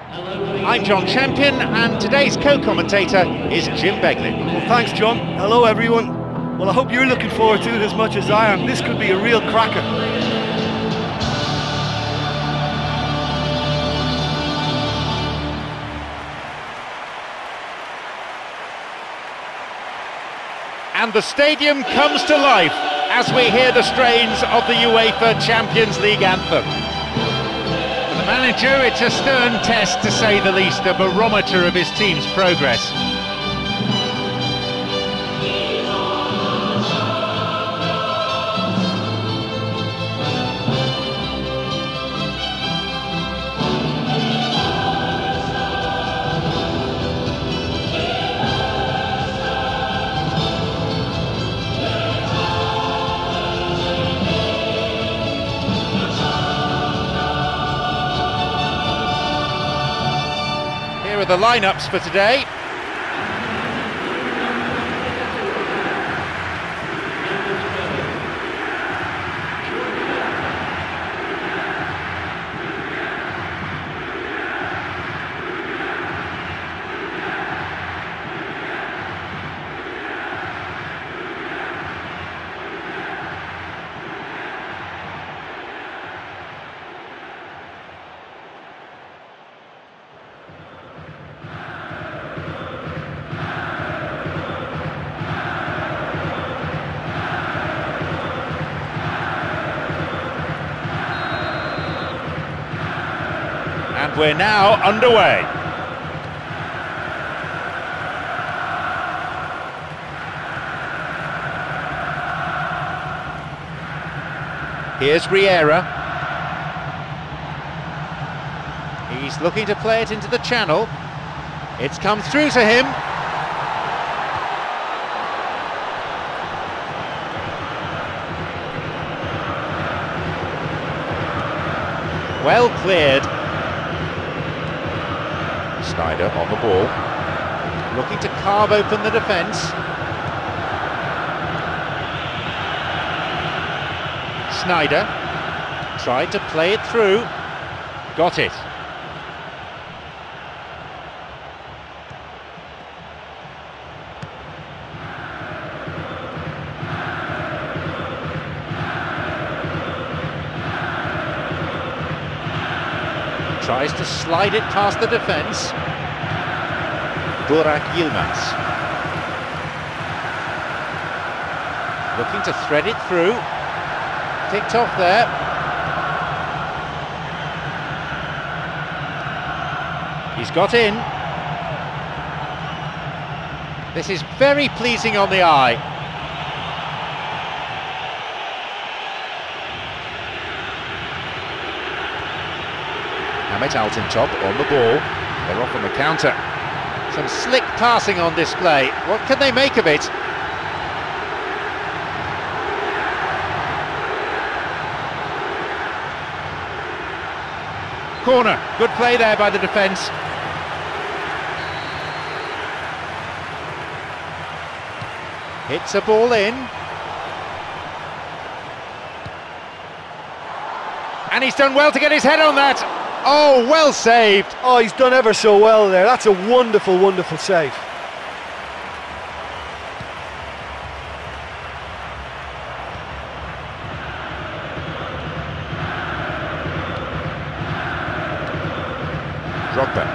I'm John Champion, and today's co-commentator is Jim Beglin. Well, thanks, John. Hello, everyone. Well, I hope you're looking forward to it as much as I am. This could be a real cracker. And the stadium comes to life as we hear the strains of the UEFA Champions League anthem. For the manager, it's a stern test to say the least, a barometer of his team's progress. Here are the lineups for today. And we're now underway. Here's Riera. He's looking to play it into the channel. It's come through to him. Well cleared. Sneijder on the ball, looking to carve open the defence. Sneijder tried to play it through, got it. Tries to slide it past the defence. Burak Yilmaz. Looking to thread it through. Picked off there. He's got in. This is very pleasing on the eye. Hamit Altintop on the ball. They're off on the counter. Some slick passing on display. What can they make of it? Corner. Good play there by the defence. Hits a ball in. And he's done well to get his head on that. Oh, well saved. Oh, he's done ever so well there. That's a wonderful, wonderful save. Drogba.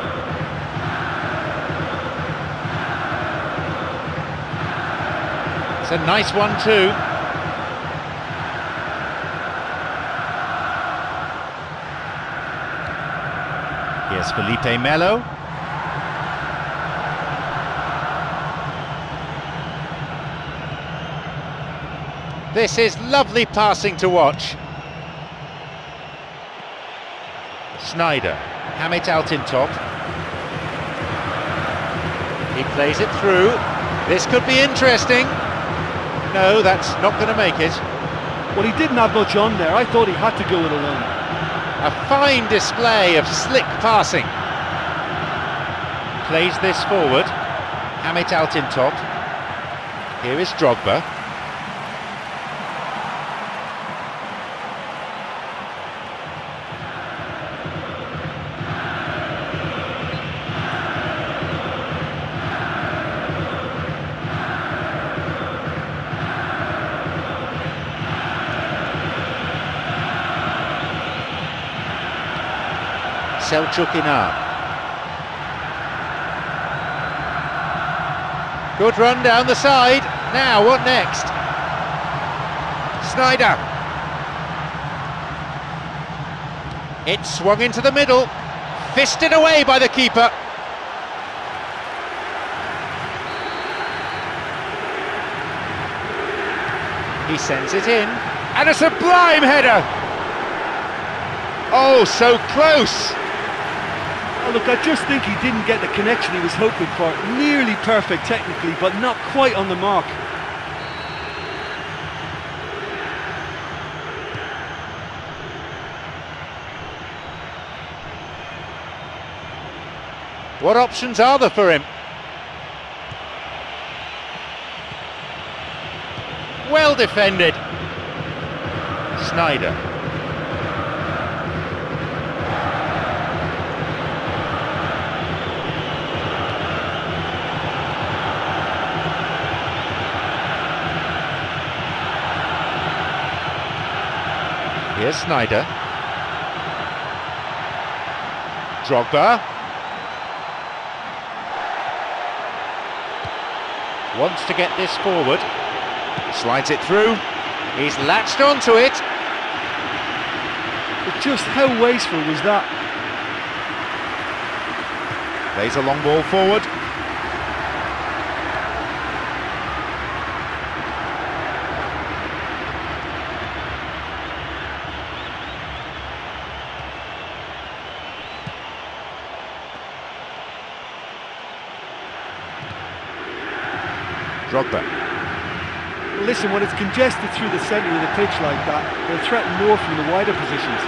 It's a nice one too. Here's Felipe Melo. This is lovely passing to watch. Sneijder, Hamit Altintop. He plays it through. This could be interesting. No, that's not going to make it. Well, he didn't have much on there. I thought he had to go it alone. A fine display of slick passing. Plays this forward. Hamit Altintop. Here is Drogba. Selçuk Inan. Good run down the side. Now, what next? Sneijder. It's swung into the middle. Fisted away by the keeper. He sends it in. And a sublime header! Oh, so close! Oh, look, I just think he didn't get the connection he was hoping for. Nearly perfect technically, but not quite on the mark. What options are there for him? Well defended. Sneijder. Here's Sneijder. Drogba. Wants to get this forward. Slides it through. He's latched onto it. But just how wasteful was that? Plays a long ball forward. Drogba. Listen, when it's congested through the centre of the pitch like that, they'll threaten more from the wider positions.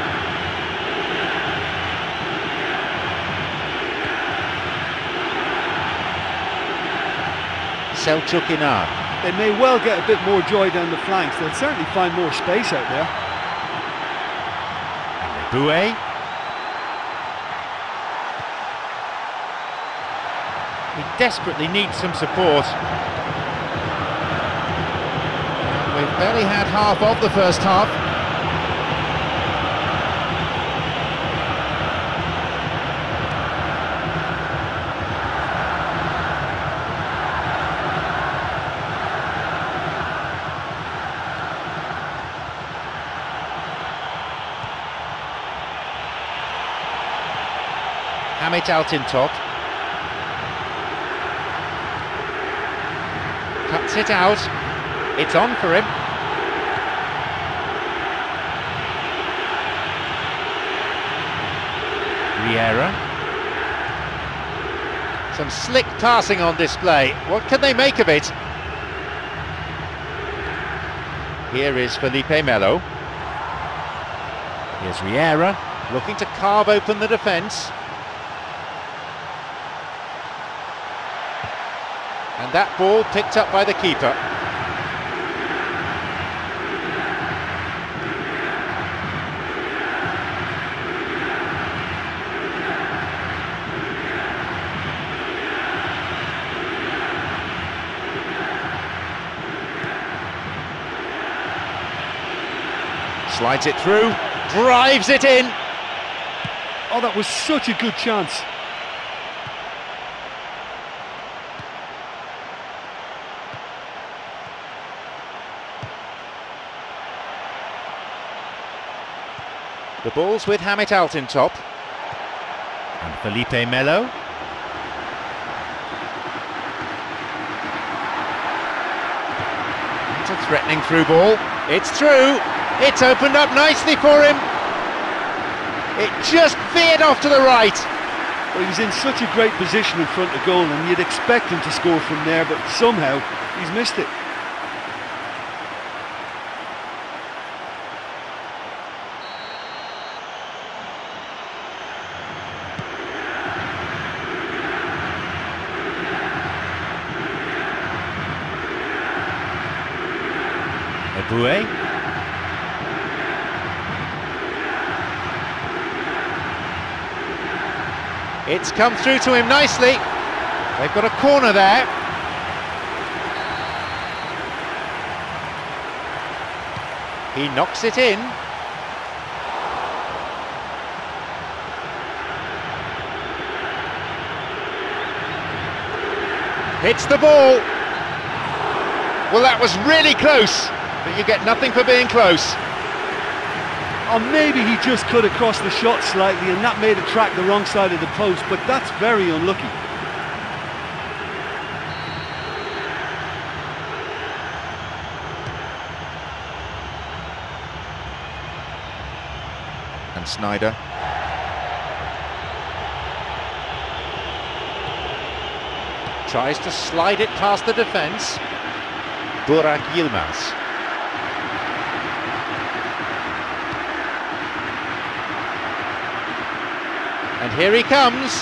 Selçuk Inan. They may well get a bit more joy down the flanks. They'll certainly find more space out there. Boué. He desperately needs some support. We've barely had half of the first half. Hamit Altintop. Cuts it out. It's on for him. Riera. Some slick passing on display. What can they make of it? Here is Felipe Melo. Here's Riera, looking to carve open the defence. And that ball picked up by the keeper. Slides it through, drives it in. Oh, that was such a good chance. The ball's with Hamit Altintop. And Felipe Melo. It's a threatening through ball. It's through. It's opened up nicely for him. It just veered off to the right. Well, he was in such a great position in front of goal, and you'd expect him to score from there, but somehow he's missed it. Boué. It's come through to him nicely. They've got a corner there. He knocks it in. Hits the ball. Well, that was really close, but you get nothing for being close. Or maybe he just cut across the shot slightly and that made it track the wrong side of the post, but that's very unlucky. And Sneijder. Tries to slide it past the defence. Burak Yilmaz. And here he comes.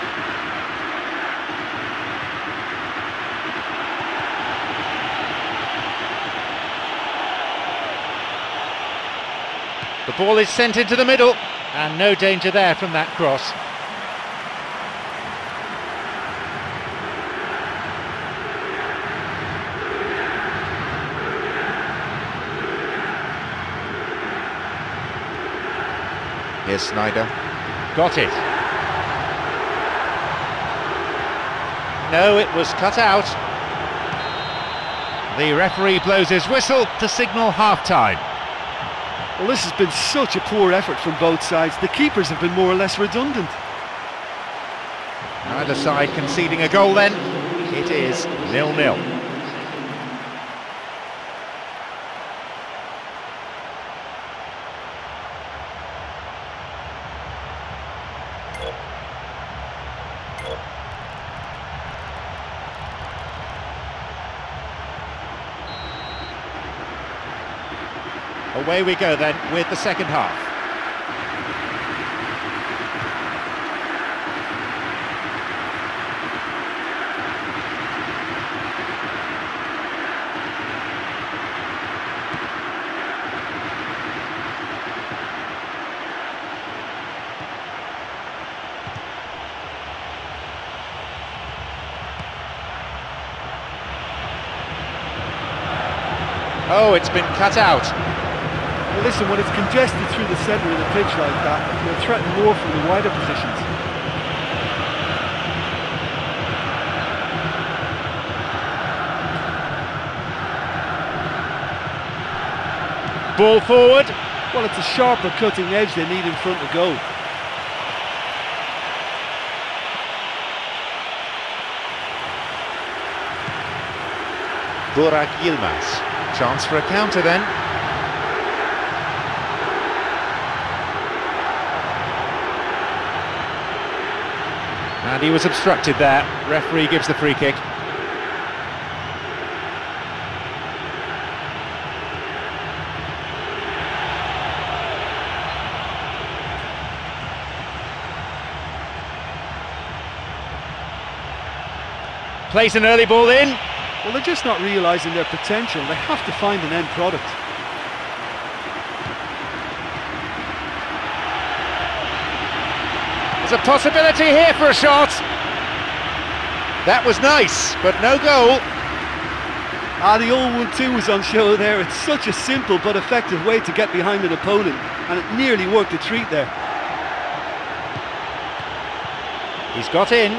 The ball is sent into the middle, and no danger there from that cross. Here's Sneijder. Got it. No, it was cut out. The referee blows his whistle to signal half-time. Well, this has been such a poor effort from both sides. The keepers have been more or less redundant. Neither side conceding a goal then. It is 0-0. Away we go then with the second half. Oh, it's been cut out. Well, listen, when it's congested through the centre of the pitch like that, you'll threaten more from the wider positions. Ball forward. Well, it's a sharper cutting edge they need in front of goal. Burak Yilmaz. Chance for a counter then. And he was obstructed there. Referee gives the free kick. Plays an early ball in. Well, they're just not realising their potential. They have to find an end product. There's a possibility here for a shot. That was nice, but no goal. The old 1-2 was on show there. It's such a simple but effective way to get behind an opponent, and it nearly worked a treat there. He's got in.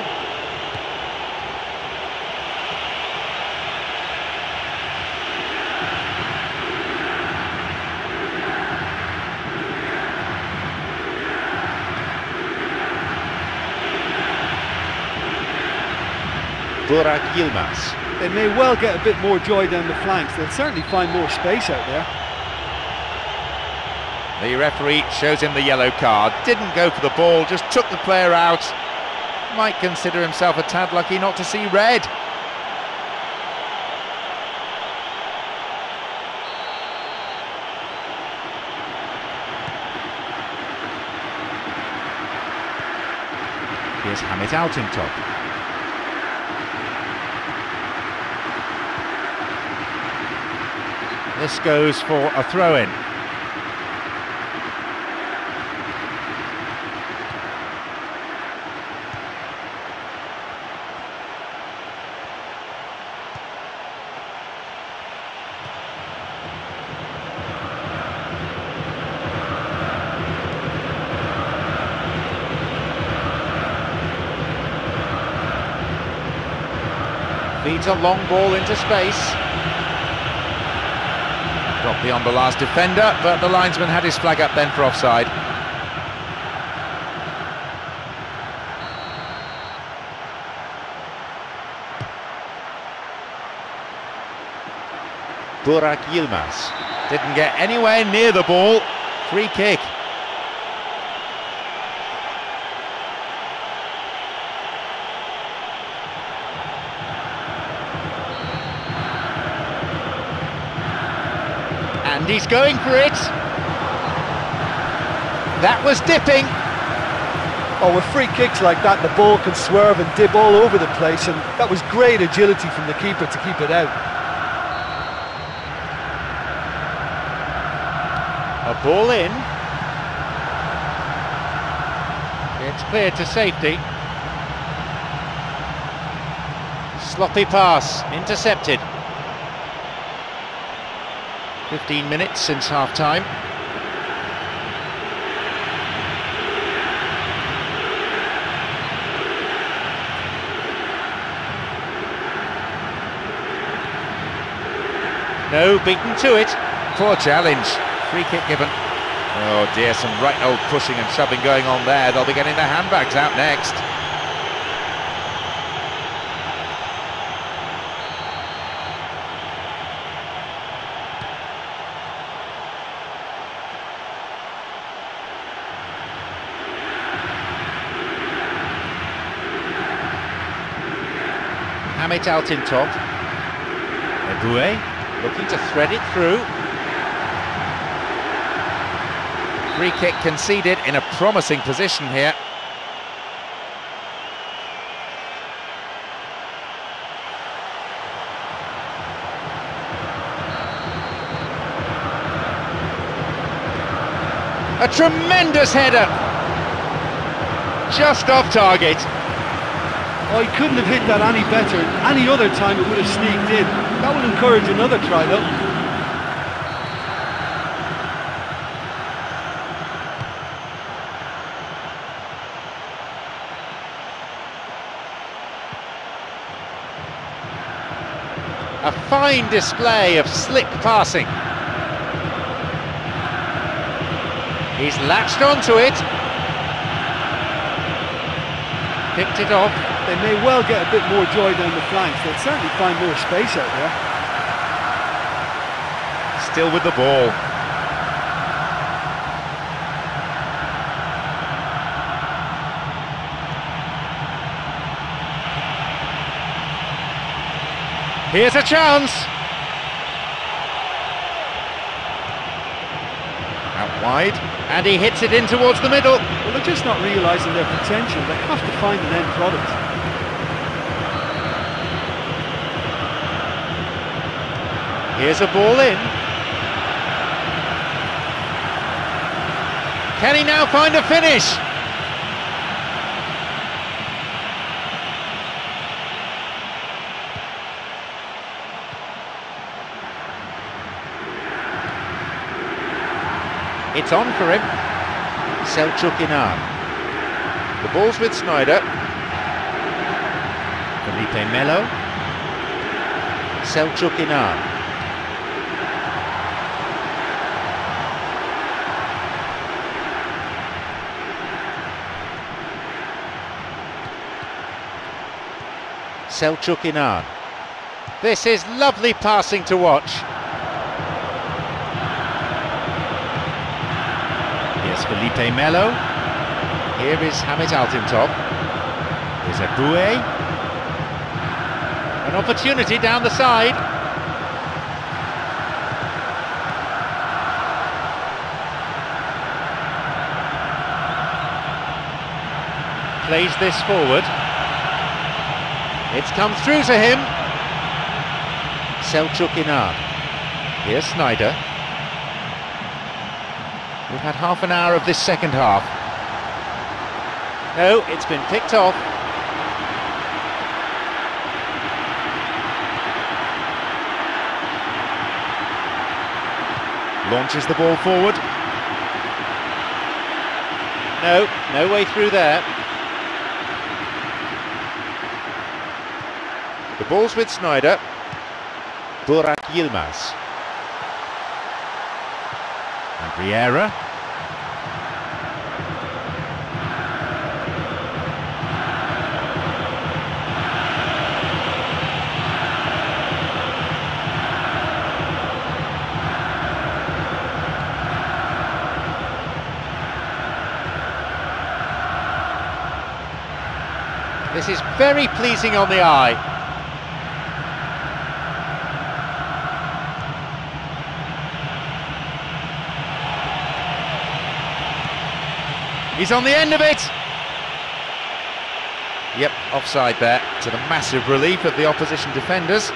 Burak Yilmaz. They may well get a bit more joy down the flanks. They'll certainly find more space out there. The referee shows him the yellow card. Didn't go for the ball, just took the player out. Might consider himself a tad lucky not to see red. Here's Hamit Altintop. This goes for a throw-in. Feeds a long ball into space. Got beyond the last defender, but the linesman had his flag up then for offside. Burak Yilmaz didn't get anywhere near the ball. Free kick. And he's going for it. That was dipping. Oh, with free kicks like that, the ball can swerve and dip all over the place, and that was great agility from the keeper to keep it out. A ball in. It's cleared to safety. Sloppy pass, intercepted. 15 minutes since half-time. No, beaten to it. Poor challenge. Free kick given. Oh dear, some right old pushing and shoving going on there. They'll be getting their handbags out next. Hamit Altintop. Eboué looking to thread it through. Free kick conceded in a promising position here. A tremendous header. Just off target. Oh, he couldn't have hit that any better. Any other time it would have sneaked in. That would encourage another try though. A fine display of slick passing. He's latched onto it. Picked it off. They may well get a bit more joy down the flanks. They'll certainly find more space out there. Still with the ball. Here's a chance. Out wide, and he hits it in towards the middle. Well, they're just not realising their potential. They have to find an end product. Here's a ball in. Can he now find a finish? It's on for him. Selçuk Inan. The ball's with Sneijder. Felipe Melo. Selçuk Inan. Selçuk Inan. This is lovely passing to watch. Here's Felipe Melo. Here is Hamit Altintop. Here's Eboué. An opportunity down the side. Plays this forward. It's come through to him. Selçuk Inan. Here's Sneijder. We've had half an hour of this second half. No, it's been picked off. Launches the ball forward. No, no way through there. The ball's with Sneijder. Burak Yilmaz. And Riera. This is very pleasing on the eye. He's on the end of it! Yep, offside there, to the massive relief of the opposition defenders.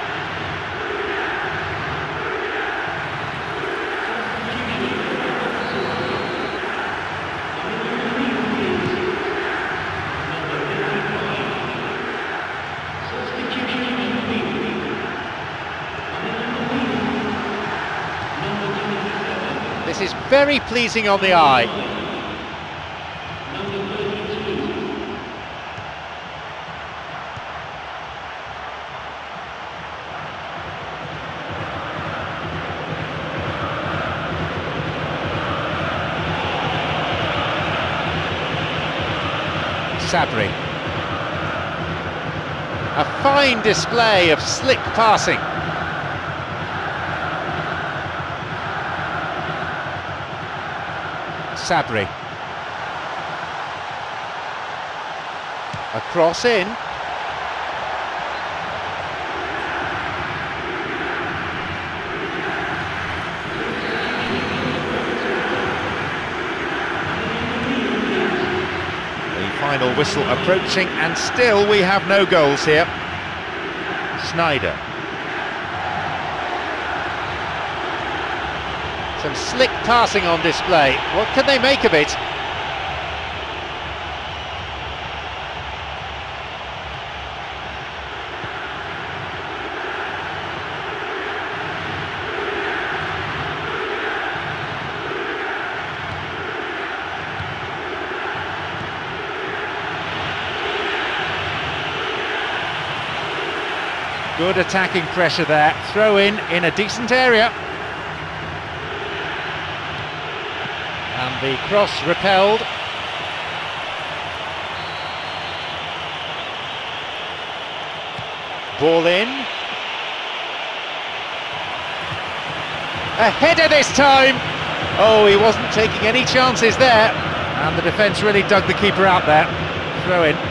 This is very pleasing on the eye. Sabri. A fine display of slick passing. Sabri. A cross in. Final whistle approaching, and still we have no goals here. Sneijder. Some slick passing on display. What can they make of it? Good attacking pressure there, throw in a decent area. And the cross repelled. Ball in. A header this time! Oh, he wasn't taking any chances there. And the defence really dug the keeper out there. Throw in.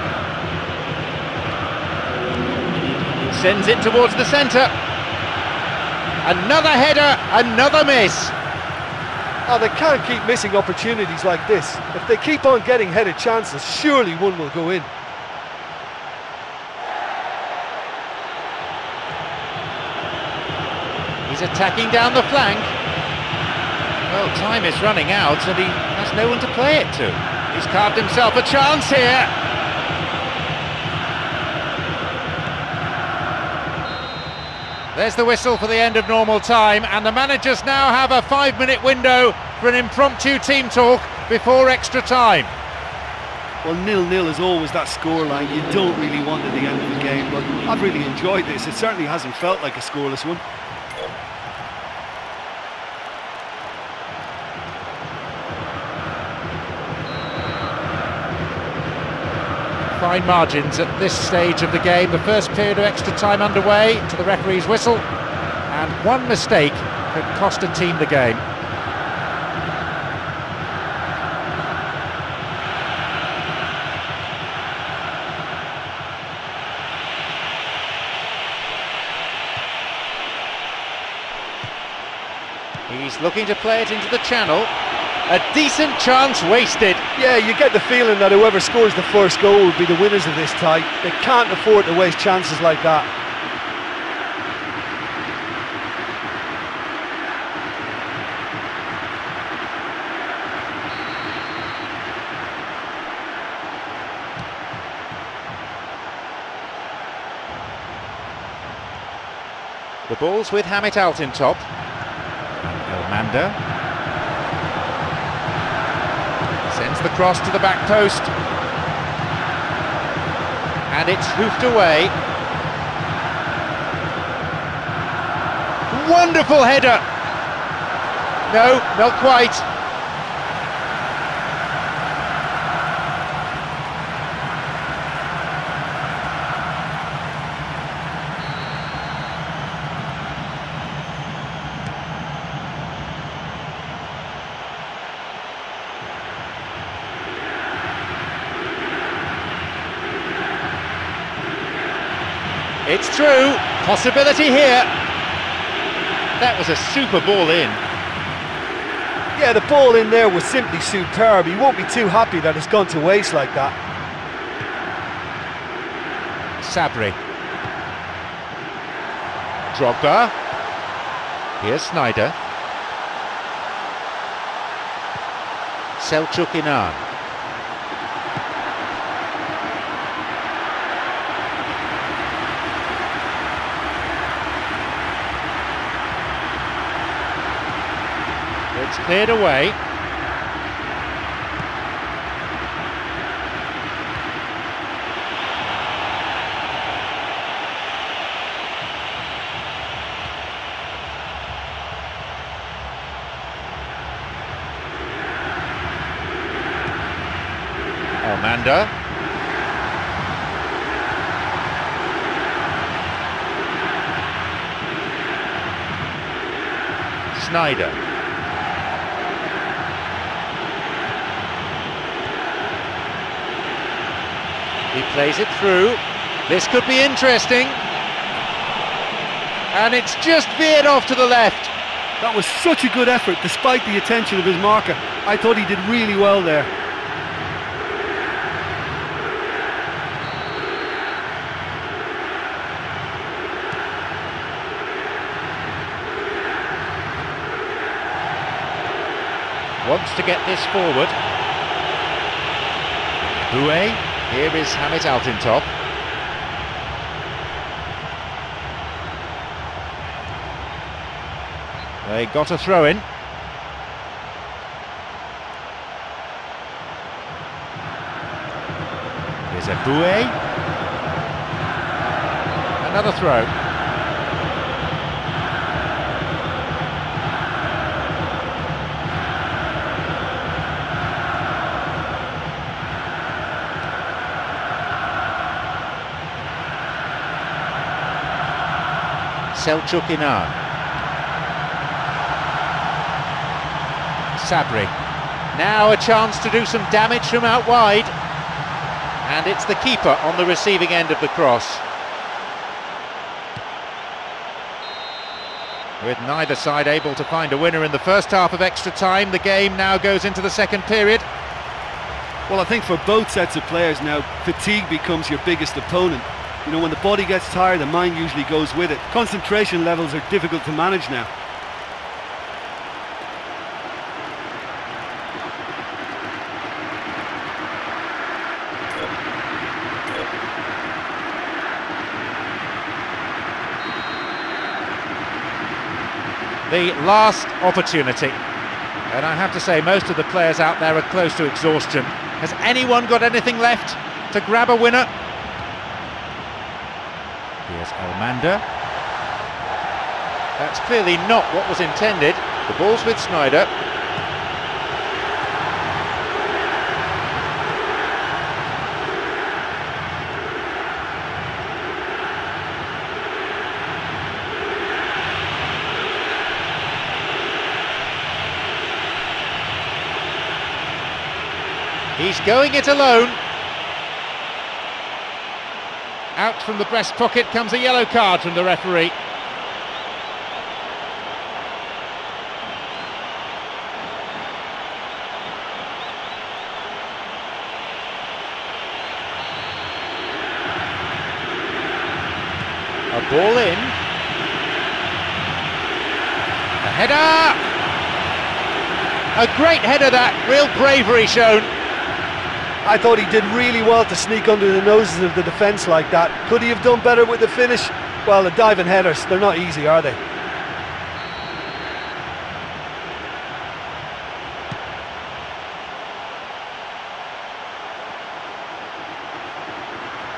Sends it towards the centre. Another header, another miss. Oh, they can't keep missing opportunities like this. If they keep on getting headed chances, surely one will go in. He's attacking down the flank. Well, time is running out and he has no one to play it to. He's carved himself a chance here. There's the whistle for the end of normal time, and the managers now have a 5-minute window for an impromptu team talk before extra time. Well, 0-0 is always that scoreline you don't really want at the end of the game, but I've really enjoyed this. It certainly hasn't felt like a scoreless one. Fine margins at this stage of the game. The first period of extra time underway to the referee's whistle, and one mistake could cost a team the game. He's looking to play it into the channel. A decent chance wasted. Yeah, you get the feeling that whoever scores the first goal will be the winners of this tie. They can't afford to waste chances like that. The ball's with Hamit Altintop. Elmander. Sends the cross to the back post. And it's hoofed away. Wonderful header! No, not quite. It's true, possibility here. That was a super ball in. Yeah, the ball in there was simply superb. He won't be too happy that it's gone to waste like that. Sabri. Drogba. Here's Sneijder. Selçuk İnan. It's cleared away. Elmander. Sneijder. He plays it through. This could be interesting. And it's just veered off to the left. That was such a good effort despite the attention of his marker. I thought he did really well there. Wants to get this forward. Boué. Here is Hamit Altintop. They got a throw in. Here's a Boué. Another throw. Selçuk İnan. Sabri. Now a chance to do some damage from out wide. And it's the keeper on the receiving end of the cross. With neither side able to find a winner in the first half of extra time, the game now goes into the second period. Well, I think for both sets of players now, fatigue becomes your biggest opponent. You know, when the body gets tired, the mind usually goes with it. Concentration levels are difficult to manage now. The last opportunity. And I have to say, most of the players out there are close to exhaustion. Has anyone got anything left to grab a winner? Here's Elmander. That's clearly not what was intended. The ball's with Sneijder. He's going it alone. Out from the breast pocket comes a yellow card from the referee. A ball in. A header! A great header that, real bravery shown. I thought he did really well to sneak under the noses of the defence like that. Could he have done better with the finish? Well, the diving headers, they're not easy, are they?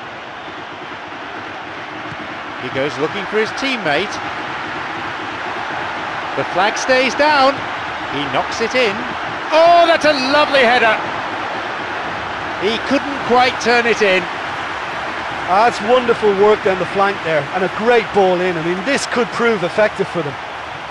He goes looking for his teammate. The flag stays down. He knocks it in. Oh, that's a lovely header. He couldn't quite turn it in. That's wonderful work down the flank there, and a great ball in. I mean, this could prove effective for them.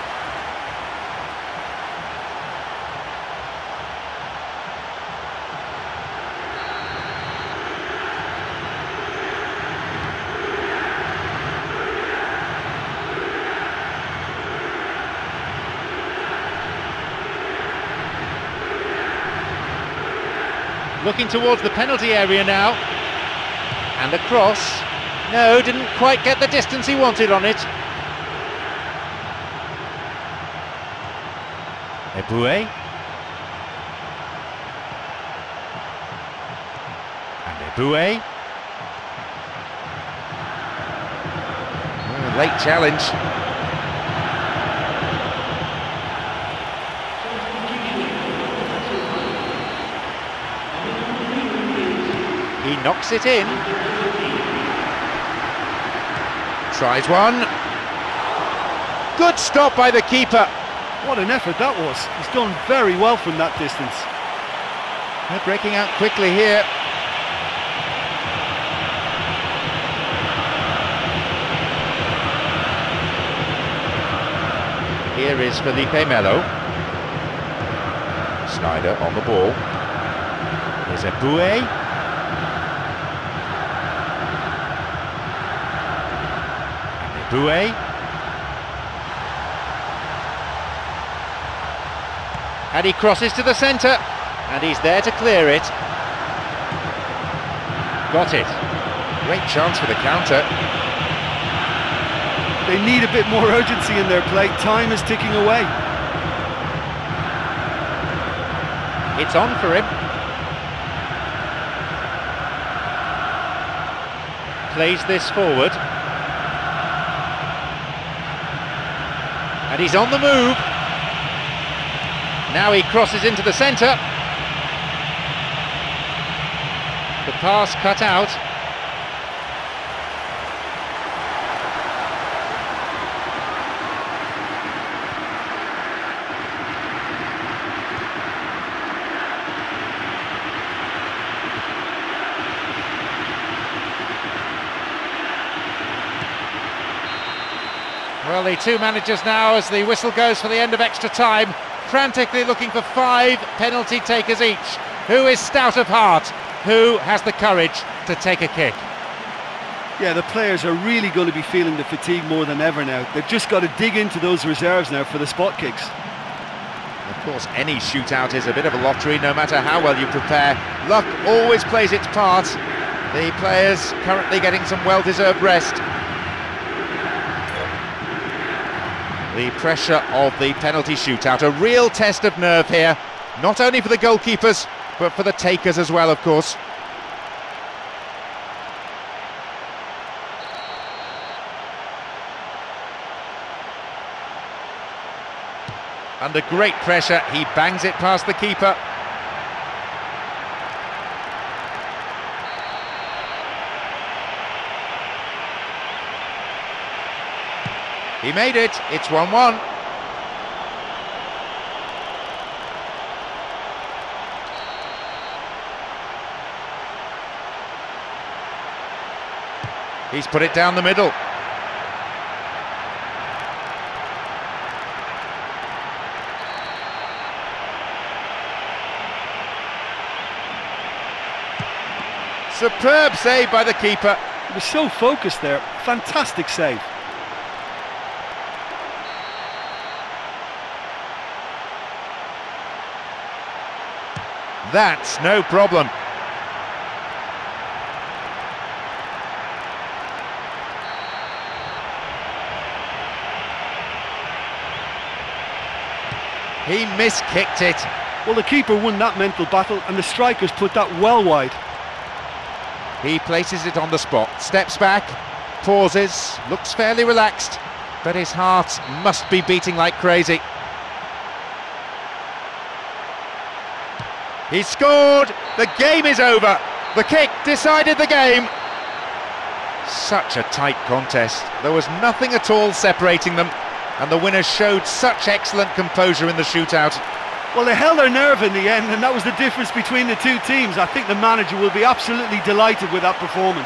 Looking towards the penalty area now. And a cross. No, didn't quite get the distance he wanted on it. Eboué. And Eboué. Oh, late challenge. He knocks it in. Tries one. Good stop by the keeper. What an effort that was. He's done very well from that distance. They're breaking out quickly here. Here is Felipe Melo. Sneijder on the ball. Here's Eboué. Eboué. And he crosses to the centre, and he's there to clear it. Got it. Great chance for the counter. They need a bit more urgency in their play. Time is ticking away. It's on for him. Plays this forward. And he's on the move. Now he crosses into the centre. The pass cut out. Well, the two managers now, as the whistle goes for the end of extra time, frantically looking for 5 penalty takers each. Who is stout of heart? Who has the courage to take a kick? Yeah, the players are really going to be feeling the fatigue more than ever now. They've just got to dig into those reserves now for the spot kicks. Of course, any shootout is a bit of a lottery, no matter how well you prepare. Luck always plays its part. The players currently getting some well-deserved rest. The pressure of the penalty shootout, a real test of nerve here, not only for the goalkeepers, but for the takers as well, of course. Under great pressure, he bangs it past the keeper. He made it, it's 1-1. He's put it down the middle. Superb save by the keeper. He was so focused there, fantastic save. That's no problem. He miskicked it. Well, the keeper won that mental battle and the strikers put that well wide. He places it on the spot, steps back, pauses, looks fairly relaxed, but his heart must be beating like crazy. He scored! The game is over! The kick decided the game! Such a tight contest. There was nothing at all separating them, and the winners showed such excellent composure in the shootout. Well, they held their nerve in the end, and that was the difference between the two teams. I think the manager will be absolutely delighted with that performance.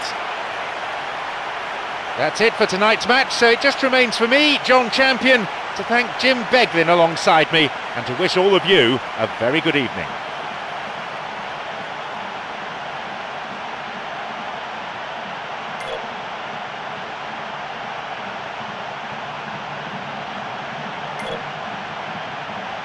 That's it for tonight's match, so it just remains for me, John Champion, to thank Jim Beglin alongside me, and to wish all of you a very good evening.